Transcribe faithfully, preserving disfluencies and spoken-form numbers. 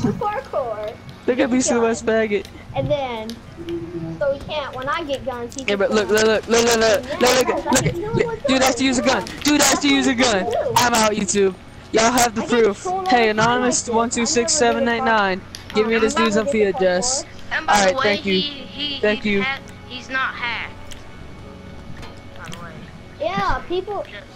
parkour. Look at me, the West Faggot. And then, so he can't. When I get guns, he. Yeah, but look, look, look, look, look, look, look, look, look, look. Dude has to use a gun. Dude has to use a gun. I'm out, YouTube. Y'all have the proof. Hey, anonymous one two six seven eight nine. Give me this dude's M P address. And by All the right, way, thank you. He, he, Thank he's you. Ha he's not hacked. By the way. Yeah, people. Just